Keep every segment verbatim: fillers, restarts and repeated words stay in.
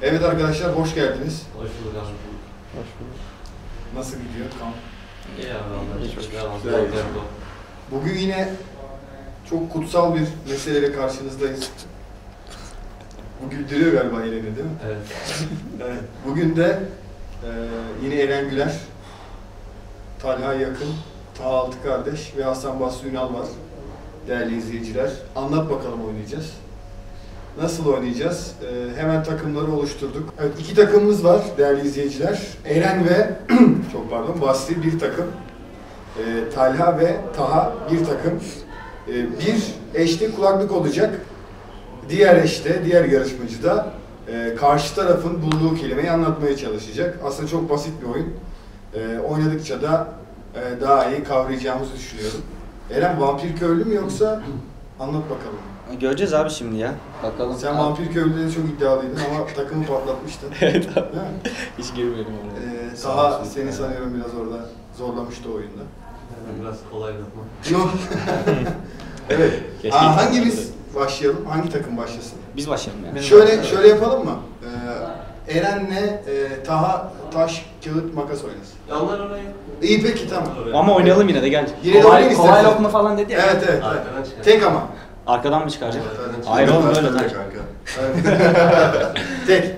Evet arkadaşlar, hoş geldiniz. Hoş bulduk abi. Hoş bulduk. Nasıl gidiyor kamp? İyi abi vallahi. Hiç Güzel oldu. Bugün yine çok kutsal bir meseleyle karşınızdayız. Bu güldürüyor galiba Eren'i, değil mi? Evet. Evet. Bugün de e, yine Eren Güler, Talha Yakın, Taha Altı Kardeş ve Hasan Basri Ünal var. Değerli izleyiciler, anlat bakalım oynayacağız. Nasıl oynayacağız? Ee, hemen takımları oluşturduk. Evet, iki takımımız var değerli izleyiciler. Eren ve, çok pardon, Basri bir takım. Ee, Talha ve Taha bir takım. Ee, bir eşte kulaklık olacak. Diğer eşte, diğer yarışmacı da e, karşı tarafın bulduğu kelimeyi anlatmaya çalışacak. Aslında çok basit bir oyun. Ee, oynadıkça da e, daha iyi kavrayacağımızı düşünüyorum. Eren, vampir köylü mü yoksa anlat bakalım. Göreceğiz abi şimdi ya. Bakalım. Sen vampir köylüde çok iddialıydın ama takımı patlatmıştın. Evet abi. Değil mi? Hiç girmedim oraya. Ee, Taha seni sanıyorum biraz orada zorlamıştı oyunda. Biraz kolay yapma. Yok. Evet. Keşke Aa, hangimiz başlayalım? Hangi takım başlasın? Biz başlayalım ya. Şöyle şöyle yapalım mı? Ee, Eren'le e, Taha taş, kağıt, makas oynasın. Ya onlar orayı. İyi peki, tamam. Ama oynayalım yine de gel. Yine de kolay, oynayın kolay istersen. lokma falan dedi ya. Evet evet. Arkadan evet. çıkar. Tek ama. Arkadan mı çıkaracak? Arkadan çıkar. Hayır oğlum böyle Öyle taş. kanka. Evet. Tek.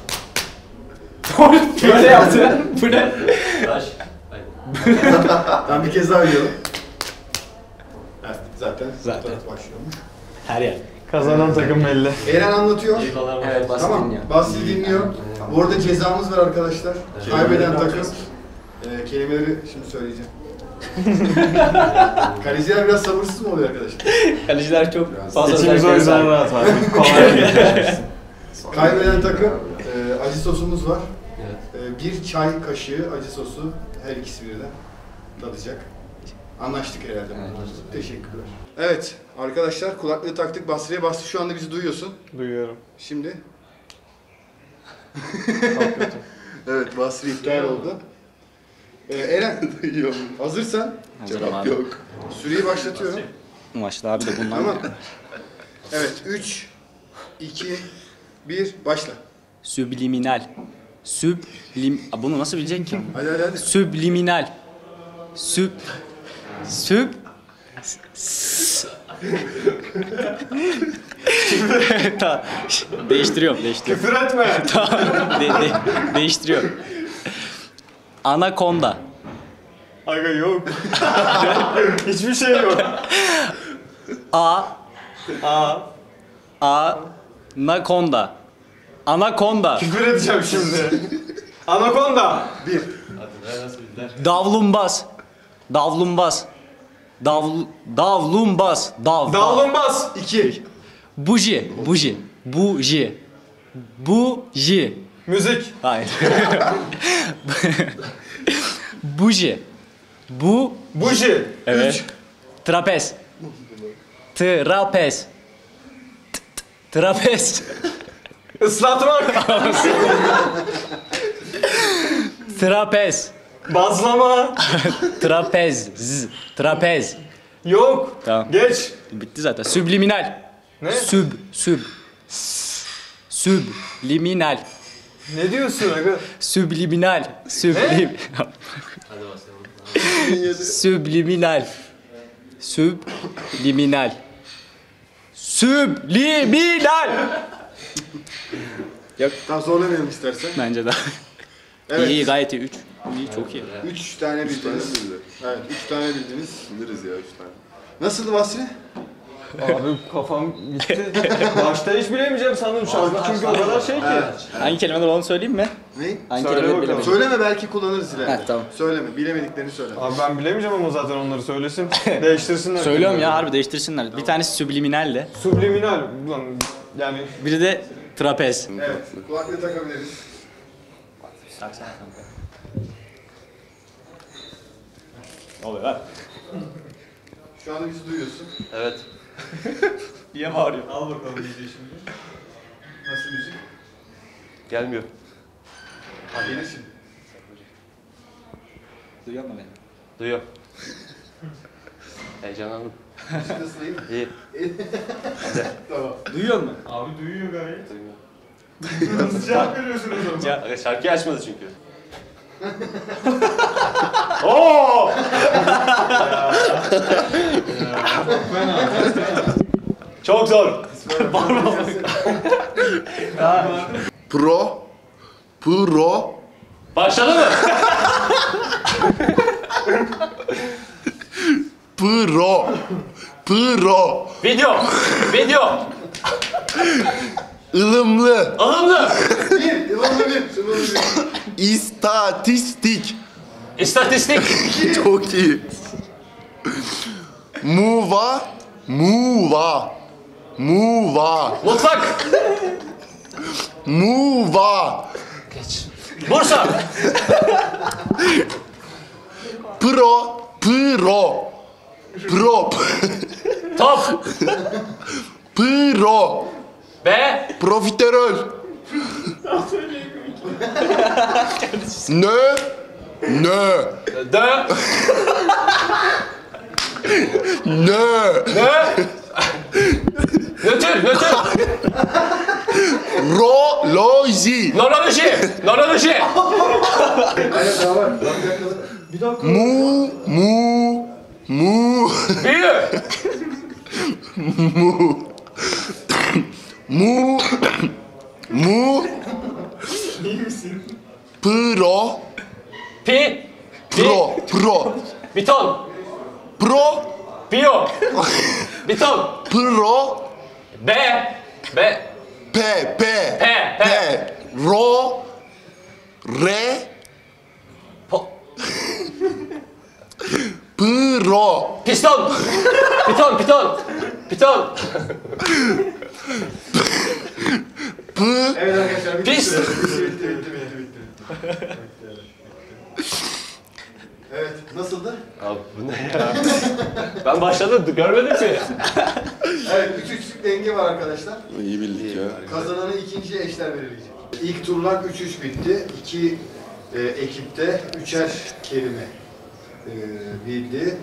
Böyle yaptı. Bu ne? Taş. Hayır. Ben bir kez daha yiyorum. Evet, zaten. Zaten. Başlıyormuş. Her yer. Kazanan takım belli. Eren anlatıyor. İyi falan var. Evet, Basri Tamam. dinliyor. Basri dinliyor. Bu arada cezamız var arkadaşlar. Evet. Kaybeden takım. Ee, kelimeleri şimdi söyleyeceğim. Kaleciler biraz sabırsız mı oluyor arkadaşlar? Kaleciler çok fazla İçimiz o özellikleri yüzden sahip. rahat var. Kolay geçmişsin. Kaybeden takım, e, acı sosumuz var. Evet. E, bir çay kaşığı acı sosu her ikisi birden tadacak. Anlaştık herhalde. Evet. Teşekkürler. Evet arkadaşlar, kulaklığı taktık Basri'ye. Basri, şu anda bizi duyuyorsun. Duyuyorum. Şimdi. Çok kötü. Evet, Basri iptal oldu. Ee, Eren, Duyuyorum. hazırsan Hazırım Cevap abi. yok. süreyi başlatıyorum. Maçta abi de bunlar. Tamam. Evet, üç, iki, bir, başla. Subliminal. Sublim... Aa, bunu nasıl bilecek ki? Hadi hadi hadi. Subliminal. Sub... Sub... S- tamam. Değiştiriyorum, değiştiriyorum. Küfür etme. Tamam. De, de, değiştiriyorum. Anakonda. Aga yok. Hiçbir şey yok. A... Aa. A... Anakonda. Anakonda. Küfür edeceğim şimdi. Anakonda. Bir. Hadi be, nasıl bildiler? Davlumbaz. Davlumbaz. Davl... Davlumbaz. Dav. Davlumbaz. İki. Buji. Buji. Buji. Buji. Müzik. Hayır. Buji. Bu... Buji. Evet. Trapez. Trapez. T- t- Trapez. Islatmak. Trapez. Bazlama. Trapez. Z. Trapez. Yok. Tamam. Geç. Bitti zaten. Subliminal. Ne? Sub. Sub. Subliminal. Ne diyorsun aga? Subliminal. Sublim. Hadi başlayalım. Subliminal. Subliminal. Subliminal. Yok. Tam zorlamayalım istersen. Bence de. Evet. İyi, iyi, gayet iyi. Üç. İyi, çok iyi. Üç tane bildiniz. bildi. Evet, üç tane bildiniz. Biliriz ya üç tane. Nasıldı Basri? Abi kafam gitti. Başta hiç bilemeyeceğim sandım şarkı çünkü o kadar şey ki. Hangi kelimeler onu söyleyeyim mi? Ne? Hangi Söyle kelimeleri bakalım. bilemedim. Söyleme, belki kullanırız ileride. Ha, tamam. Söyleme, bilemediklerini söyle. Abi ben bilemeyeceğim ama zaten onları söylesin. Değiştirsinler. Söylüyorum ya, harbi değiştirsinler. Bir tanesi subliminaldi. Subliminal. Ulan yani Biri de trapez. Evet, kulaklığı takabiliriz. Taksana kanka. Ne oluyor lan? Şu anda bizi duyuyorsun. Evet. Niye bağırıyor? al bakalım iyice şimdi. Nasıl müzik? Gelmiyor. Ha, gelir şimdi. Duyuyor musun beni? Duyuyor. Heyecanlandım. Müzik nasıl, iyi mi? İyi. Tamam. Duyuyor musun? Abi duyuyor gayet. Duymuyor. Nasıl cevap veriyorsunuz o zaman? Aga şarkıyı açmadı çünkü. Oo! Çok zor. Pro. Pro. Başladı mı? Pro. Pro. Video. Video. Ilımlı. Alımlı. Bir, yılanlı bir, şunları bir. İstatistik. İstatistik. Çok iyi. Muva. Muva. Muva. Mutfak. Muva. Bursa. Pro. Pro. Pro. Top. Pro. B. Profiterol. Nö. Nö. Dö. Nö. Nö. Nötr. Nötr. Roloji. Noroloji. Noroloji. Aynen daha var. Bak bir dakika. Bir dakika. Mu. Mu. Mu. Büyü. Mu. Mu. Mu. İyi misin? Pro. Pi. Pro. Pro. Biton. Pro. Biyo. Biton. Pro. B. B. P. P. P. P. Ro. Re. Po. Pro. Piston. Piton. Piton. Piton. P. Evet arkadaşlar bitti. Pis. Bitti bitti bitti bitti bitti. Evet, nasıldı? Abi bu ne ya? Ben başladım görmedim ki. Evet, üç üçlük denge var arkadaşlar. İyi bildik ya. Kazananı ikinciye eşler verilecek. İlk turlar üç üç bitti. İki e, ekipte üçer kelime e, bildi.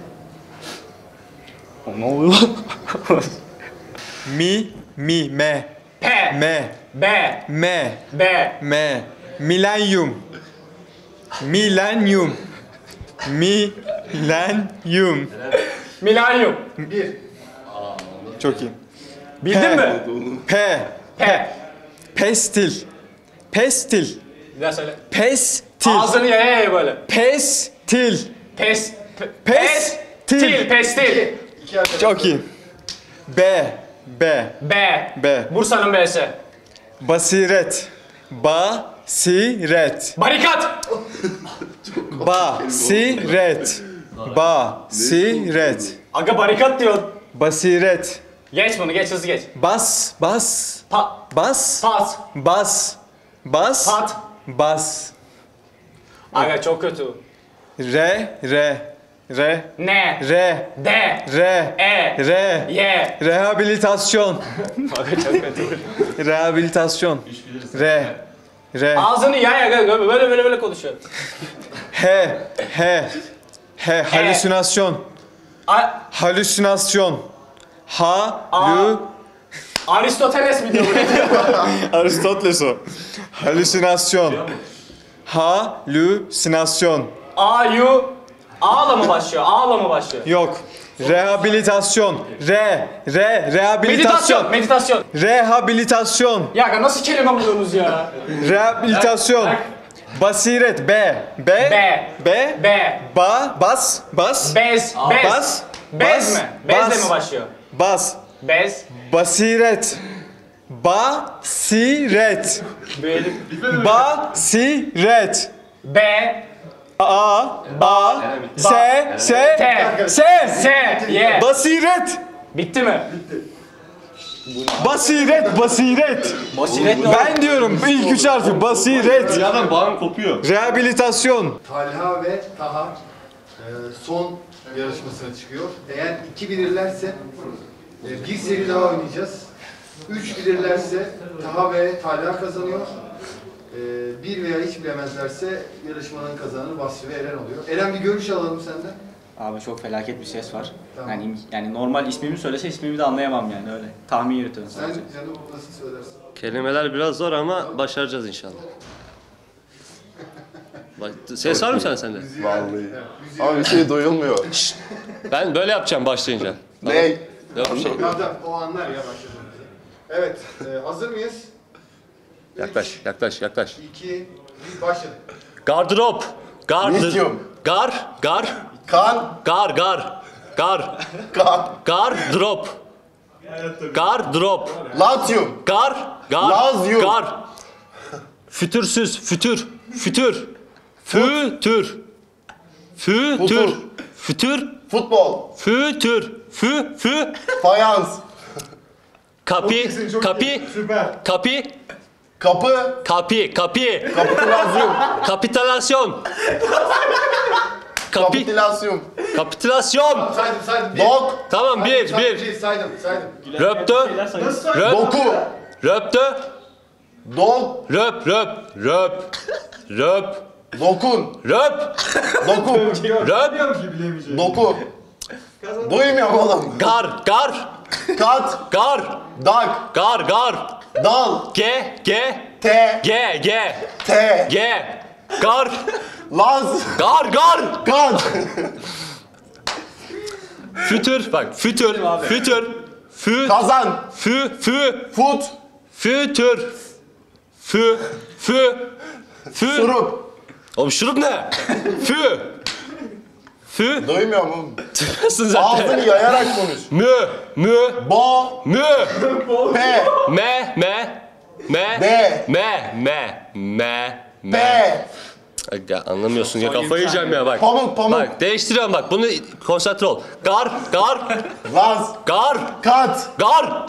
Ne oluyor lan? Mi, mi, me, P. me, B. me, B. me, milenyum, milenyum, milenyum. Milenyum. Bir. Çok iyi. Bildin P. mi? P, P. pestil, pestil, Bir daha söyle. pestil, Ağzını yaya yaya böyle. pestil, Pes. pe- Pestil. Pestil. Pestil. İki arkadaş. çok iyi. B, B, B. B, Bursa'nın B'si. basiret, basiret, Barikat. basiret, basiret, Aga barikat diyor. basiret, Geç bunu geç hızlı geç. bas, bas, Pa. bas, Pas. bas, bas, Pat. bas, Aga çok kötü. re, re, re, Ne. re, D. re, E. re, Y. rehabilitasyon, Aga çok kötü. rehabilitasyon, re, re, Ağzını yaya aga böyle böyle böyle konuşuyor. he, he, he, halüsinasyon, A halüsinasyon, ha, lü, Aristoteles mi diyor bu ne diyor? Aristoteles o. Halüsinasyon, halüsinasyon, A U A'la mı başlıyor? A'la mı başlıyor? yok, rehabilitasyon, re, re, rehabilitasyon, Meditasyon, meditasyon. rehabilitasyon, Ya aga nasıl kelime buluyorsunuz ya? rehabilitasyon, Bak, basiret, b, b, B. b, B. ba, bas, bas, Bez, bez. bas, Bez bas, mi? Bezle bas, mi başlıyor? bas, Bez. basiret, basiret, Böyle. basiret, B. A, A, S, S, T. S, S. Y. basiret, Bitti mi? basiret, basiret. Basiret ne Ben diyorum ilk üç harfi basiret. Dünyadan bağım kopuyor. Rehabilitasyon. Talha ve Taha e, son yarışmasına çıkıyor. Eğer iki bilirlerse e, bir seri daha oynayacağız. Üç bilirlerse Taha ve Talha kazanıyor. E, bir veya hiç bilemezlerse yarışmanın kazananı Basri ve Eren oluyor. Eren bir görüş alalım senden. Abi çok felaket bir ses var. Tamam. Yani yani normal ismimi söylese ismimi de anlayamam yani öyle. Tahmin yürütüyorum Sen sadece. canım nasıl söylersin? Kelimeler biraz zor ama başaracağız inşallah. Bak, ses var mı sen sende? Vallahi. Ama bir şey doyulmuyor. Ben böyle yapacağım başlayınca. Ne? Yok bir şey. Tamam, tamam, o anlar ya başladığımızda. Evet, e, hazır mıyız? Yaklaş, yaklaş, yaklaş. İki, bir, başladık. Gardırop. Gar. Lityum. Gar. Gar. Kan. Gar. Gar. Gar. Kan. Gardırop. Gardırop. Latyum. Gar. Gar. Lazyum. Gar. Fütürsüz. Fütür. Fütür. Fütür. Fütür. Futur. Fütür. Futbol. Fütür. Fü. Fü. Fayans. Kapi. Kapi. Süper. Kapi. Kapı. Kapi. Kapi. Kapitülasyon. Kapitalasyon. Kapi. Kapitülasyon. Kapitülasyon. Saydım, saydım. Bir. Dok. Tamam bir, Saydım, bir. bir. Saydım, saydım. Röptö. Nasıl saydım? Röp. Doku. Röptö. Dol. Röp. Röp. Röp. Röp. Dokun. Röp. Doku. Röp. Doku. Duymuyorum oğlum. Gar. Gar. Kat. Gar. Dak. Gar. Gar. Dal. Ge. Ge. T. Ge. Ge. T. Ge. Gar. Laz. Gar. Gar. Kan. Fütür. Bak. Fütür. Fütür. Fü. Kazan. Fü. Fü. Fut. Fütür. Fü. Fü. Fü. Şurup. Oğlum şurup ne? Fü. Fü. Duymuyorum oğlum. Nasılsın zaten? Ağzını yayarak konuş. Mü. Mü. Bo. Mü. P. Me. Me. Me. De. Me. Me. Me. P. Me. Ya anlamıyorsun ya kafayı yiyeceğim ya bak. Pamuk, pamuk. Bak değiştiriyorum bak bunu konsantre ol. Gar. Gar. Laz. Gar. Kat. Gar.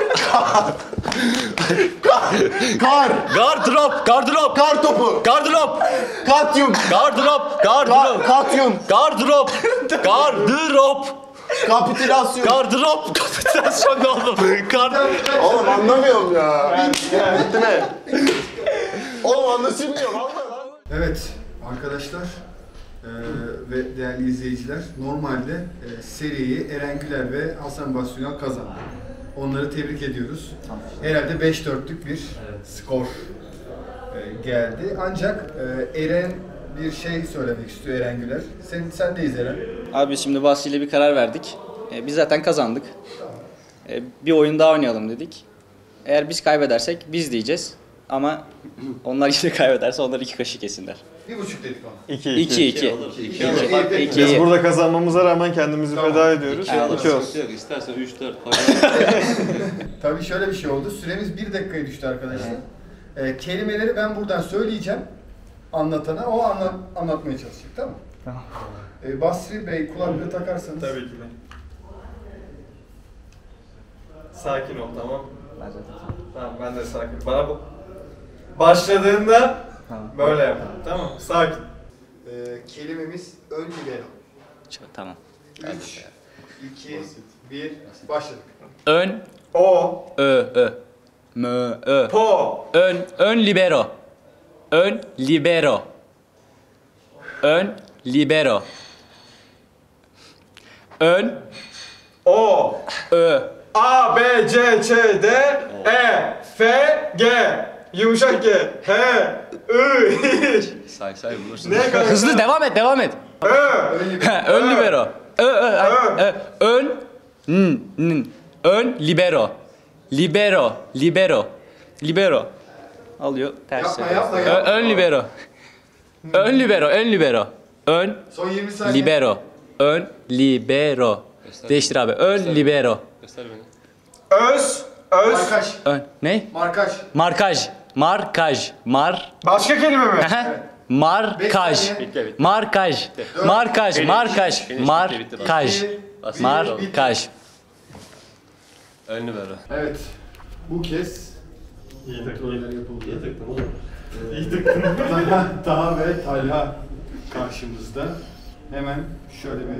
Kar. Gardırop. Gardırop. Kar topu. Gardırop. Katyum. Gardırop. Ka Gardırop. katyum. Gardırop. Gardırop. Kapitülasyon. Gardırop. Kapitülasyon ne oğlum? Gard. Oğlum anlamıyorum ya. Bitti mi? Oğlum anlaşılmıyor vallahi lan. Evet arkadaşlar eee, ve değerli izleyiciler, normalde eee, seriyi Eren Güler ve Hasan Basünal kazandı. Onları tebrik ediyoruz. Herhalde beş dörtlük bir skor eee, geldi. Ancak eee, Eren bir şey söylemek istiyor, Eren Güler. Sen sendeyiz Eren. Abi şimdi Basri ile bir karar verdik. Ee, biz zaten kazandık. Ee, bir oyun daha oynayalım dedik. Eğer biz kaybedersek biz diyeceğiz. Ama onlar yine kaybederse onlar iki kaşık yesinler. Bir buçuk dedik ona. İki, İki, iki. iki. İki. Biz İki. burada kazanmamıza rağmen kendimizi Tamam. feda ediyoruz. İki İki olsun. Yok istersen üç dört. Tabii şöyle bir şey oldu. Süremiz bir dakikaya düştü arkadaşlar. Ee, kelimeleri ben buradan söyleyeceğim anlatana, o anla, anlatmaya çalışacak, tamam mı? Tamam. Ee, Basri Bey kulaklığı takarsanız. Tabii ki de. Sakin ol tamam. Tamam ben de sakin. Bana bu başladığında böyle yap. Tamam sakin. Ee, kelimemiz ön libero. Tamam. üç, iki, bir, başladık. Ön, O, ö, ö. Mö, ö. po, Ön, ön libero. Ön libero. Ön libero. Ön, o, ö. A, B, C, Ç, D, E, F, G, yumuşak G, H, I, Say say bulursun. ne kadar? Hızlı devam et, devam et. Ö, Ön libero. Ö, ö, ö, ö. Ön, n, n. Ön libero. Libero, libero. Libero. Alıyor ters. Yapma, yapıyor. yapma, Ö- yapma. Ön libero. Ön libero, ön libero. Ön Son yirmi saniye. libero. Ön libero. Göster. Değiştir abi. Ön libero. Göster beni. öz, öz. Markaj. Ön. Ne? Markaj. Markaj. Markaj. Mar. Başka kelime mi? Markaj. Beş Bitti, bitti. Markaj. Markaj. Finish. Markaj. Finish, Markaj. bitti, bitti. Bas. Markaj. Ön libero. Evet. Bu kez İyi tık, kontroller yapıldı. İyi tıktım oğlum. iyi tıktın. Taha, Taha ve Talha karşımızda. Hemen şöyle bir...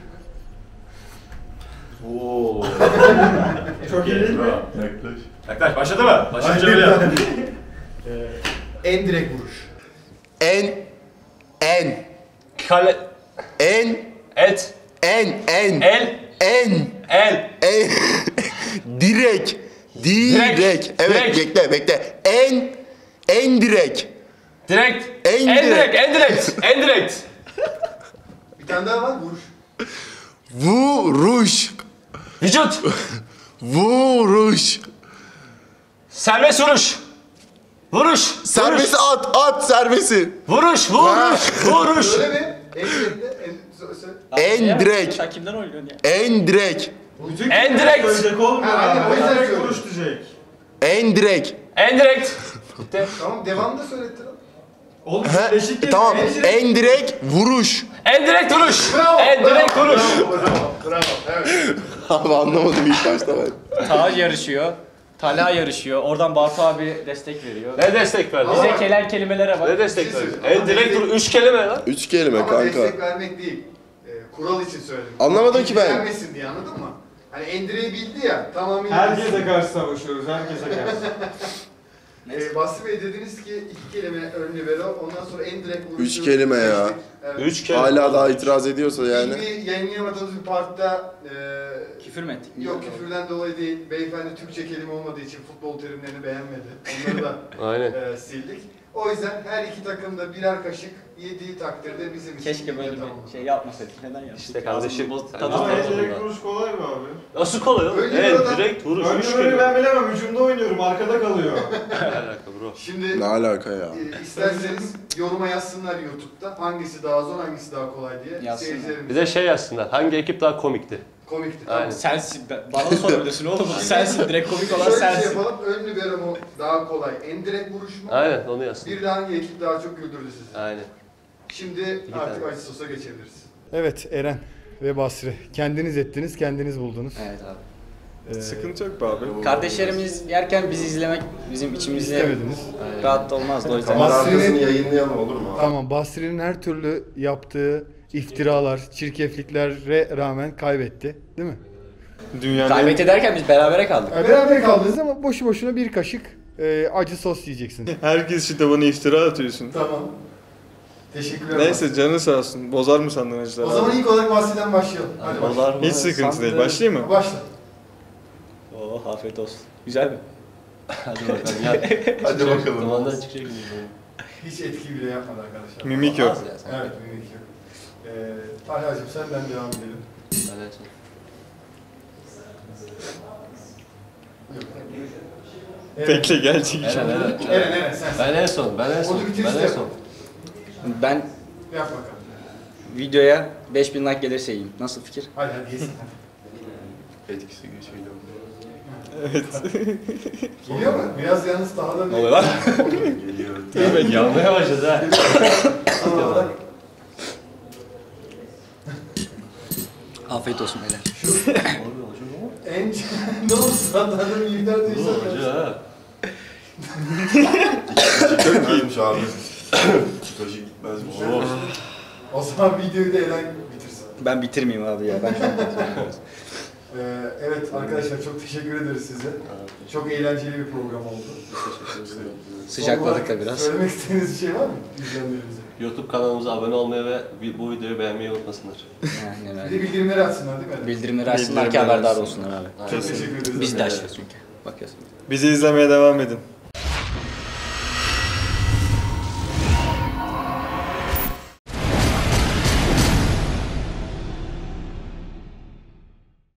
Oo. Çok iyi değil mi? Yaklaş başladı mı? Başlayınca öyle yap. En direkt vuruş. En. En. Kale. En. Et. En. En. El. En. El. En. Direk. Direk. Direk. Evet, Direk. bekle, bekle. En, en direk. Direkt. En En direkt. direkt. En direkt. En direkt. Bir tane daha var vuruş. Vuruş. Vücut. Vuruş. Serbest vuruş. Vuruş. Serbest at, at serbesti. Vuruş. Vuruş. Vuruş. Öyle mi? En direkte, en... sö- sö- En direkt. Sen kimden oynuyorsun ya? En direk. Bütün En direkt. söyleyecek olmuyor Ha, aynen, o abi. yüzden En direkt söylüyorum. vuruş diyecek. En direk. En direkt. Tamam, devamını da söylettir. Oğlum He, birleşik tamam. en direkt. En direk vuruş. En direkt vuruş. Bravo, En bravo, direkt vuruş. Bravo, bravo, bravo. Evet. Abi anlamadım ilk başta ben. Taha yarışıyor. Talha yarışıyor. Oradan Bartu abi destek veriyor. Ne destek verdin? Bize gelen kelimelere Ne bak. destek Bir şey verdin? söyleyeyim. En direkt vuruş. Üç kelime lan. Üç kelime Ama kanka. destek vermek değil. Ee, kural için söyledim. Anlamadım ki ben. Gelmesin diye, anladın mı? Hani Endire'yi bildi ya, tamamıyla... Herkese karşı savaşıyoruz. Herkese karşı. Ee, Basri Bey dediniz ki iki kelime önlü vero, ondan sonra en direkt vuruşu... Üç kelime ya. seçtik. Evet. Üç kelime. Hala daha itiraz ediyorsa yani. Şimdi yayınlayamadığımız bir parkta... E, Küfür mü ettik? Yok, küfürden dolayı değil. Beyefendi Türkçe kelime olmadığı için futbol terimlerini beğenmedi. Onları da Aynen. e, sildik. O yüzden her iki takım da birer kaşık yediği takdirde bizim için Keşke böyle tamam. bir şey yapmasaydık. Neden yaptık? İşte kardeşim. Ağzımızı boz- Sen- tadı Ama en tadı- direkt vuruş kolay mı abi? Nasıl kolay oğlum? Öyle En oradan- direkt vuruş. Üç Önce böyle kelime. ben bilemem. Hücumda oynuyorum. Arkada kalıyor. Ne alaka bro? Şimdi Ne alaka ya? e, isterseniz yoruma yazsınlar YouTube'da hangisi daha zor, hangisi daha kolay diye. Yazsınlar. Seyircilerimiz Bir de şey yazsınlar. Hangi ekip daha komikti? komikti. Aynen. Tamam. Sensin. ben- Bana da sorabilirsin oğlum. Sensin. Direkt komik olan Şöyle bir şey sensin. yapalım. Ön libero mu daha kolay? En direkt vuruş mu? Aynen onu yazsın. Bir de hangi ekip daha çok güldürdü sizi? Aynen. Şimdi İki artık tane. acı sosa geçebiliriz. Evet Eren ve Basri. Kendiniz ettiniz, kendiniz buldunuz. Evet abi. Ee, Sıkıntı yok be abi. Kardeşlerimiz yerken bizi izlemek bizim içimizde istemediniz. rahat olmazdı o yüzden. Kamera arkasını yayınlayalım olur mu? Tamam, Basri'nin her türlü yaptığı iftiralar, çirkefliklere rağmen kaybetti. Değil mi? Dünyanın Kaybet ederken biz berabere kaldık. Yani beraber kaldınız ama boşu boşuna bir kaşık e, acı sos yiyeceksin. herkes için de bana iftira atıyorsun. Tamam. Teşekkürler. Neyse canı sağ olsun. Bozar mı sandın Basri. acılar O zaman abi? ilk olarak Basri'den başlayalım. Hadi başla. Dolar mı? Hiç sıkıntı değil. Başlayayım mı? Başla. Oo afiyet olsun. Güzel mi? Hadi bakalım ya. Hadi bakalım. Dumandan çıkacak gibi. Hiç etki bile yapmadı arkadaşlar. Mimik yok. Evet, mimik yok. Ee, Talha'cığım senden devam edelim. Hadi. Evet. Bekle gelecek Eren, şimdi. Eren. Eren, Eren sen. Ben en son, ben en son, Onu bitiririz ben en de. son. Ben Yap bakalım. videoya beş bin like gelirse yiyeyim. Nasıl fikir? Hadi hadi yesin. Etkisi geçiyor. Geliyor mu? Biraz yalnız daha da Ne oluyor lan? Geliyor. Yanmaya başladı ha. Son olarak Afiyet olsun beyler. en... ne oldu? Sandalya'da milyonlar Acı değişti. ha. Çok iyiymiş abi. Kaşı gitmezmiş. O zaman videoyu da Eren bitirsin. Ben bitirmeyeyim abi ya. Ben şu an Ee, evet arkadaşlar çok teşekkür ederiz size. Çok eğlenceli bir program oldu. sıcakladık da biraz. Söylemek istediğiniz bir şey var mı izleyenlerimize? YouTube kanalımıza abone olmayı ve bu videoyu beğenmeyi unutmasınlar. Yani Bir öyle. de bildirimleri açsınlar değil mi? Bildirimleri açsınlar ki Bildirimleri haberdar açsınlar. olsunlar abi. Çok teşekkür ederiz. Biz de açıyoruz çünkü. Bakıyorsun. Bizi izlemeye devam edin.